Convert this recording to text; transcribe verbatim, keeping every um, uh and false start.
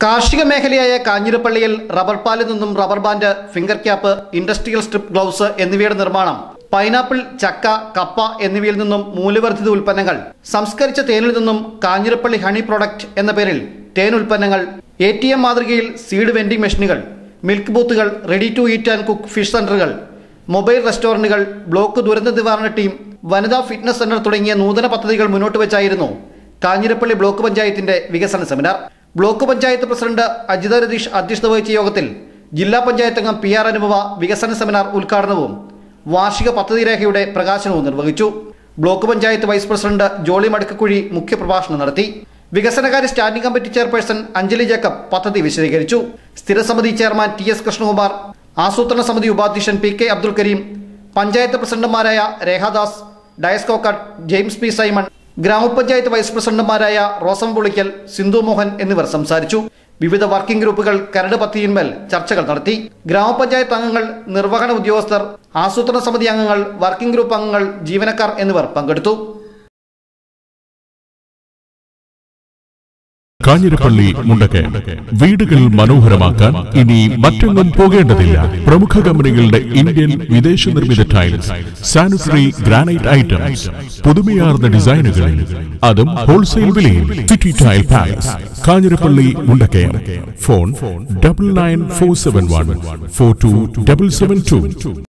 കാർഷിക മേഖലയായ കാഞ്ഞിരപ്പള്ളിയിൽ റബ്ബർ പാലിൽ നിന്നും rubber band, finger cap, industrial strip gloves എന്നിവയുടെ നിർമ്മാണം, പൈനാപ്പിൾ, ചക്ക, കപ്പ എന്നിവയിൽ നിന്നും മൂല്യവർദ്ധിത ഉൽപ്പന്നങ്ങൾ, സംസ്കരിച്ച തേനിൽ നിന്നും കാഞ്ഞിരപ്പള്ളി ഹണി പ്രോഡക്റ്റ് എന്ന പേരിൽ തേൻ ഉൽപ്പന്നങ്ങൾ, എ ടി എം മാതൃകയിൽ സീഡ് വെൻഡിംഗ് മെഷീനുകൾ, മിൽക്ക് ബൂത്തുകൾ, ready to eat and cook fish സെന്ററുകൾ, മൊബൈൽ റെസ്റ്റോറന്റുകൾ, ബ്ലോക്ക് ദുരന്ത നിവാരണ ടീം, വനിതാ ഫിറ്റ്നസ് സെന്റർ തുടങ്ങിയ നൂതന പദ്ധതികൾ മുന്നോട്ട് വെച്ചായിരുന്നു കാഞ്ഞിരപ്പള്ളി ബ്ലോക്ക് പഞ്ചായത്തിന്റെ വികസന seminar. Block panchayat president Ajitha Ratheesh അധ്യക്ഷത വഹിച്ച യോഗത്തിൽ ജില്ലാ പഞ്ചായത്ത് അംഗം പി ആർ അനുഭവ വികസന സെമിനാർ ഉദ്ഘാടനവും വാർഷിക പദ്ധതി രേഖയുടെ പ്രകാശനവും നിർവഹിച്ചു. Block panchayat vice president Jolly Madakkakuzhi മുഖ്യപ്രഭാഷണം നടത്തി. വികസനകാര്യ standing committee chairperson Anjali Jacob പദ്ധതി വിശദീകരിച്ചു. സ്ഥിരസമിതി ചെയർമാൻ ടി എസ് കൃഷ്ണകുമാർ, ആസൂത്രണ സമിതി ഉപാധ്യക്ഷൻ പി കെ അബ്ദുൽ കരീം, പഞ്ചായത്ത് പ്രസിഡന്റുമാരായ രേഖാദാസ്, ഡയസ്കോക്കട്ട്, ജെയിംസ് പി സൈമൺ, ഗ്രാമപഞ്ചായത്ത് വൈസ് പ്രസിഡന്റുമാരായ റോസം പുളിക്കൽ, സിന്ധു മോഹൻ എന്നിവർ സംസാരിച്ചു. വിവിധ വർക്കിംഗ് ഗ്രൂപ്പുകൾ കരട് പദ്ധതിയിന്മേൽ ചർച്ചകൾ നടത്തി. ഗ്രാമപഞ്ചായത്ത് അംഗങ്ങൾ, നിർവഹണ ഉദ്യോഗസ്ഥർ, ആസൂത്രണ സമിതി അംഗങ്ങൾ, വർക്കിംഗ് ഗ്രൂപ്പ് അംഗങ്ങൾ, ജീവനക്കാർ എന്നിവർ പങ്കെടുത്തു. കാഞ്ഞിരപ്പള്ളി മുണ്ടക്കയം വീടുകൾ മനോഹരമാക്കാൻ ഇനി മറ്റൊന്നും പോകേണ്ടതില്ല. പ്രമുഖ കമ്പനികളുടെ ഇന്ത്യൻ വിദേശ നിർമ്മിത ടൈൽസ്, സാനിറ്ററി ഗ്രാനൈറ്റ് ഐറ്റംസ്, പുതുമയാർന്ന ഡിസൈനുകളിൽ, അതും ഹോൾസെയിൽ വിലയിൽ. City tile palace, Kanjirappally Mundakayam. Phone double nine four seven one four two double seven to.